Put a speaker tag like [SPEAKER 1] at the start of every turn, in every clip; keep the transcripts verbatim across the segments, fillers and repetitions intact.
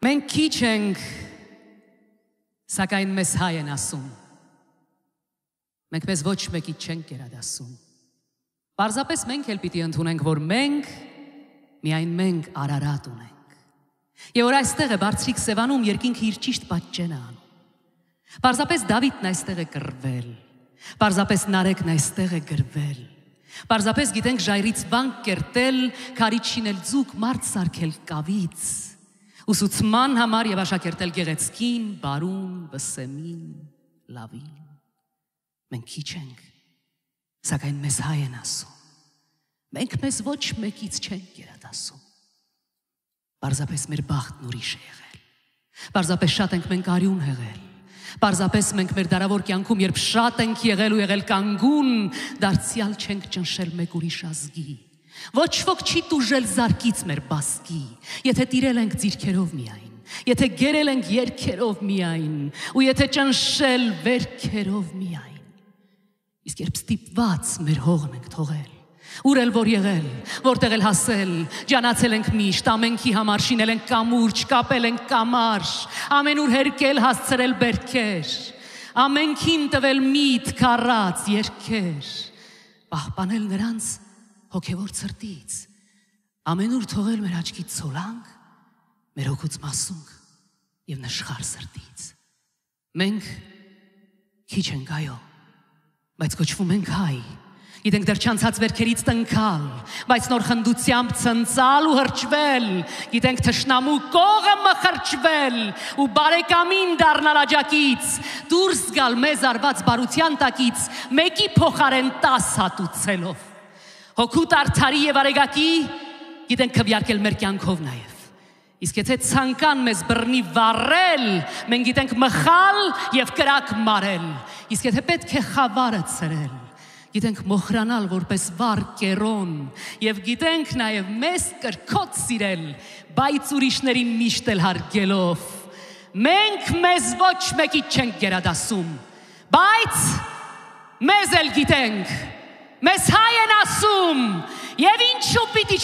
[SPEAKER 1] Մենք քիչ ենք, սակայն մեզ հայ են ասում։ Մենք մեզ ոչ մեկից չենք գերադասում։ Պարզապես մենք էլ պիտի ընդունենք, որ մենք միայն մենք Արարատ ունենք։ Եվ որ այստեղ է բարձրիկ Սևանում երկինքը իր ճիշտ պատճենը անում։ Պարզապես Դավիթն այստեղ է կռվել։ Պարզապես Նարեկն այստեղ է գրվել։ Պարզապես գիտենք ժայռից վանք կերտել, քարից շինել ձուկ, մարդ սարքել կավից, ուսուցման համար եւ աշակերտել գեղեցկին, բարուն, վսեմին, լավին։ Մենք քիչ ենք, սակայն մեզ հայ են ասում։ Մենք մեզ ոչ մեկից չենք գերադասում։ Պարզապես մեր բախտն ուրիշ է եղել։ Պարզապես շատ ենք մենք արյուն հեղել։ Պարզապես մենք մեր դարավոր կյանքում, երբ շատ ենք եղել ու եղել կանգուն, դարձյալ չենք ճնշել մեկ ուրիշ ազգի։ Ոչ ոք չի տուժել զարկից մեր բասկի, եթե տիրել ենք ձիրքերով միայն, եթե գերել ենք երգերով միայն, ու եթե ճնշել վերքերով միայն։ Իսկ երբ ստիպված մեր հողն ենք թողել, ուր էլ որ եղել, որտեղ էլ հասել, ջանացել ենք միշտ, ամենքի համար շինել ենք կամուրջ, կապել ենք կամար, ամենուր հերկել հասցրել բերքեր, ամենքին տվել միտք առած երգեր, պահպանել նրանց հոգևոր ցրտից, ամենուր թողել մեր աչքից ցոլանք, մեր հոգուց մասունք եւ նշխար սրտից։ Մենք քիչ ենք այո, բայց կոչվում ենք հայ։ Գիտենք դեռ չանցած վերքերից տնքալ, բայց նոր խնդությամբ ցնցալ ու հրճվել, գիտենք թշնամու կողը մխրճվել ու բարեկամին դառնալ աջակից, դուրս գալ մեզ արված բարության տակից, մեկի փոխարեն տաս հատուցելով։ Հոգուտ արդարի եւ արեգակի գիտենք քվյարկել մեր կյանքով նաեւ։ Իսկ եթե ցանկան մեզ բռնի վառել, մենք գիտենք մխալ եւ կրակ մարել։ Իսկ եթե պետք է խավարը ցրել, գիտենք մոխրանալ որպես վառ կերոն եւ գիտենք նաեւ մեզ կրկոտ սիրել, բայց ուրիշներին միշտ էլ հարգելով։ Մենք մեզ ոչ մեկից չենք գերադասում, բայց մեզ էլ գիտենք, մեզ հայ են ասում եւ ինչու պիտի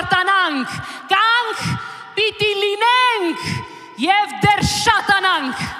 [SPEAKER 1] չհպարտանանք, կանք պիտի լինենք եւ դեռ շատանանք։